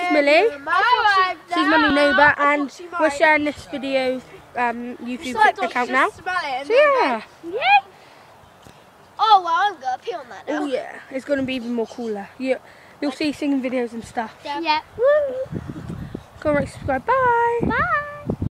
Millie. She's my new neighbour, and we're sharing this video YouTube account now. So yeah. Oh well, I'm gonna pee on that now. Oh yeah, it's gonna be even more cooler. You'll see singing videos and stuff. Yeah. Go right, subscribe. Bye. Bye.